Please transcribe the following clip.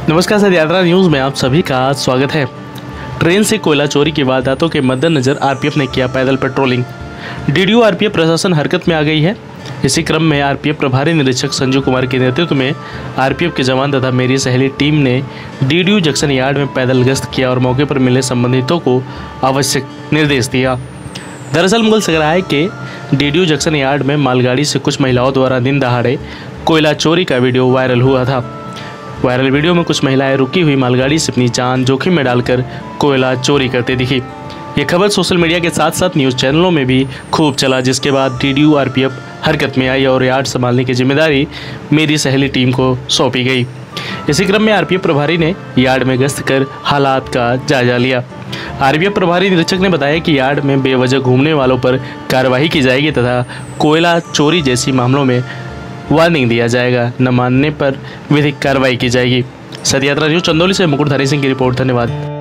नमस्कार सर, यात्रा न्यूज़ में आप सभी का स्वागत है। ट्रेन से कोयला चोरी की वारदातों के मद्देनजर आरपीएफ ने किया पैदल पेट्रोलिंग। डीडीओ आरपीएफ प्रशासन हरकत में आ गई है। इसी क्रम में आरपीएफ प्रभारी निरीक्षक संजू कुमार के नेतृत्व में आरपीएफ के जवान तथा मेरी सहेली टीम ने डीडीओ जंक्शन यार्ड में पैदल गश्त किया और मौके पर मिले संबंधितों को आवश्यक निर्देश दिया। दरअसल मुगल सराय के डीडीओ जंक्शन यार्ड में मालगाड़ी से कुछ महिलाओं द्वारा दिन दहाड़े कोयला चोरी का वीडियो वायरल हुआ था। वायरल वीडियो में कुछ महिलाएं रुकी हुई मालगाड़ी से अपनी जान जोखिम में डालकर कोयला चोरी करते दिखी। ये खबर सोशल मीडिया के साथ साथ न्यूज़ चैनलों में भी खूब चला, जिसके बाद डीडीओ आरपीएफ हरकत में आई और यार्ड संभालने की जिम्मेदारी मेरी सहेली टीम को सौंपी गई। इसी क्रम में आरपीएफ प्रभारी ने यार्ड में गश्त कर हालात का जायजा लिया। आरपीएफ प्रभारी निरीक्षक ने बताया कि यार्ड में बेवजह घूमने वालों पर कार्रवाई की जाएगी तथा कोयला चोरी जैसी मामलों में वार्निंग दिया जाएगा। न मानने पर विधिक कार्रवाई की जाएगी। सदयात्रा न्यूज़ चंदौली से मुकुट धारी सिंह की रिपोर्ट। धन्यवाद।